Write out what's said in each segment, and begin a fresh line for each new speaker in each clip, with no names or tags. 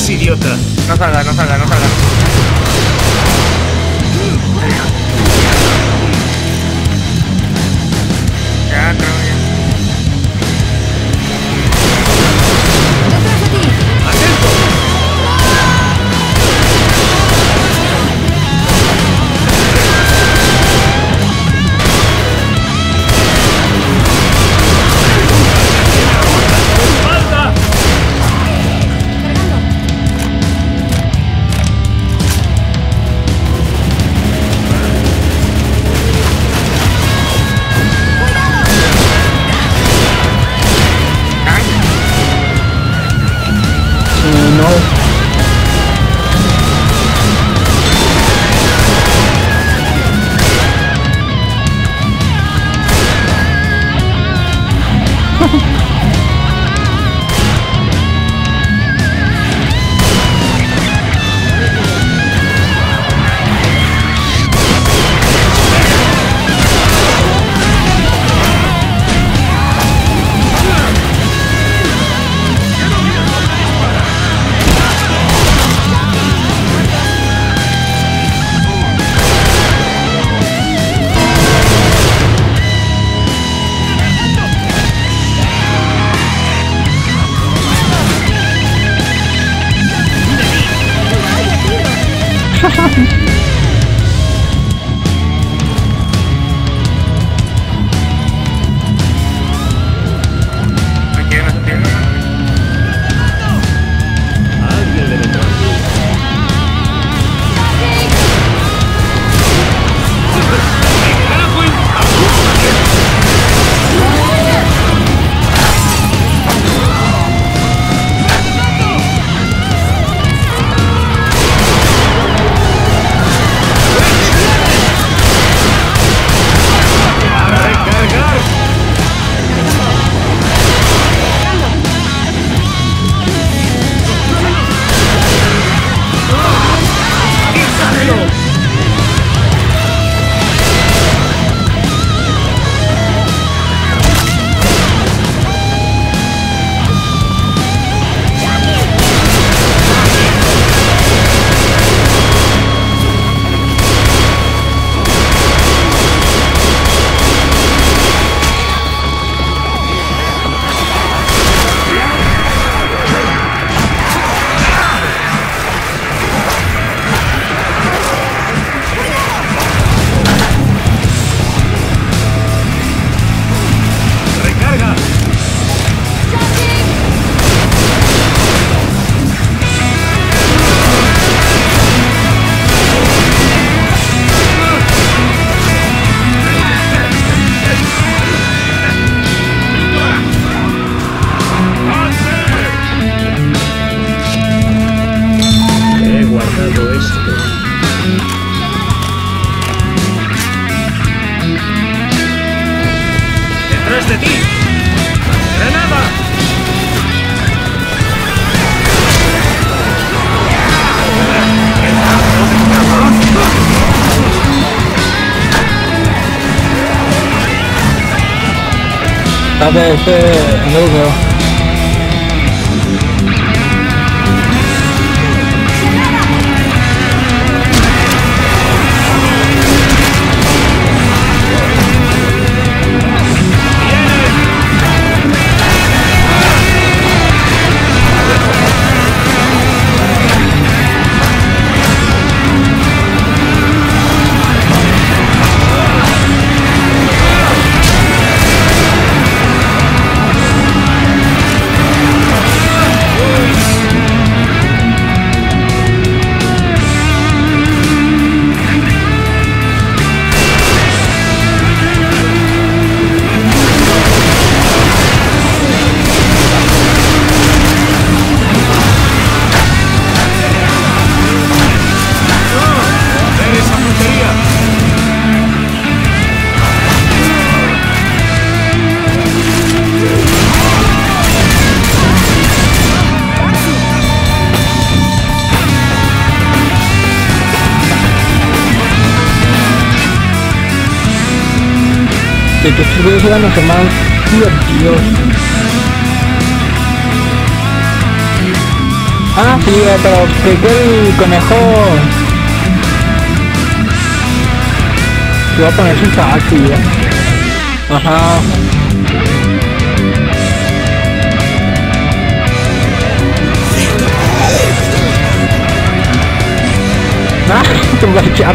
Es idiota.
No salga, no salga, no salga. Ya, creo ya.
¡Detrás de ti!
¡Atento! ¡Falta!
No.
Aquí no se pierde.
Alguien le vendrá. ¡Recargar! ¡Quítamelo! ¡Recarga! He guardado esto. ¡Detrás de ti! ¡Granada!
A ver, no lo veo. De que estos videos eran los más divertidos. Ah, sí, pero que el conejo se va a poner su taxi, Ajá. Ah, te voy a echar,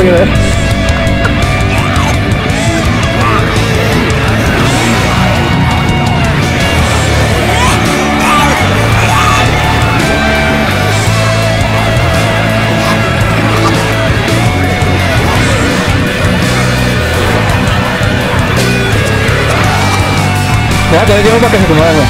ya, te llevo para que se acomode, güey.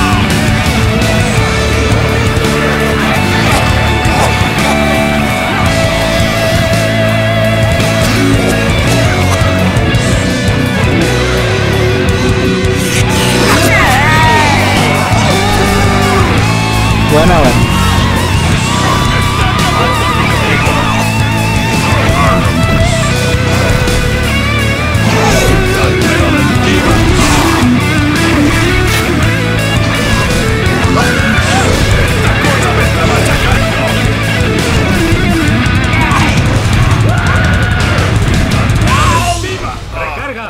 Buena, güey.
¡Recarga!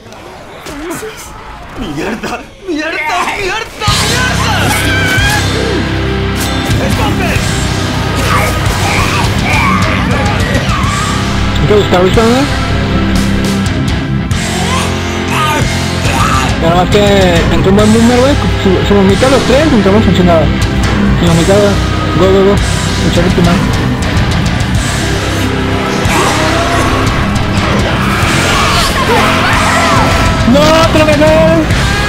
¡Mierda! ¡Mierda! ¡Mierda! ¡Mierda! ¡Entonces!
¿Te gusta, güey? Nada más que entró un buen boomer, güey. Si vomita los tres, entramos funcionaba. Si vomita, go. Echar el final. ¡No! ¡Te lo gané!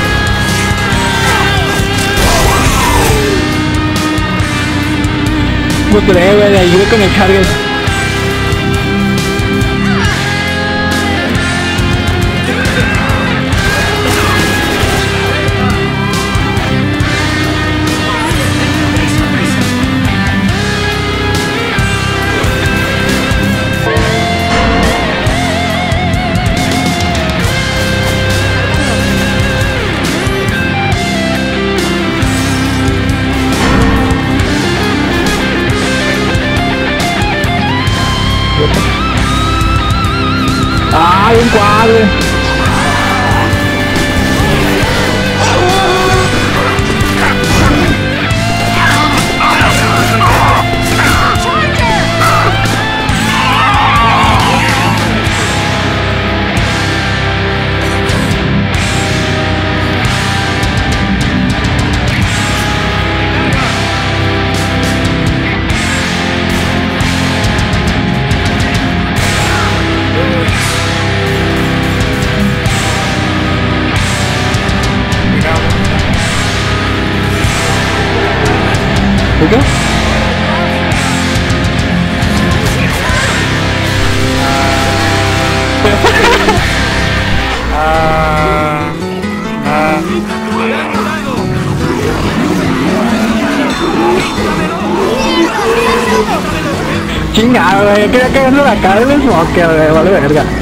No creo, güey. Ayude con el Charger. ¡Ay, un cuadro! ¿Por qué? Chingado, güey, yo quería caerlo de acá del smoker, güey, vale verga.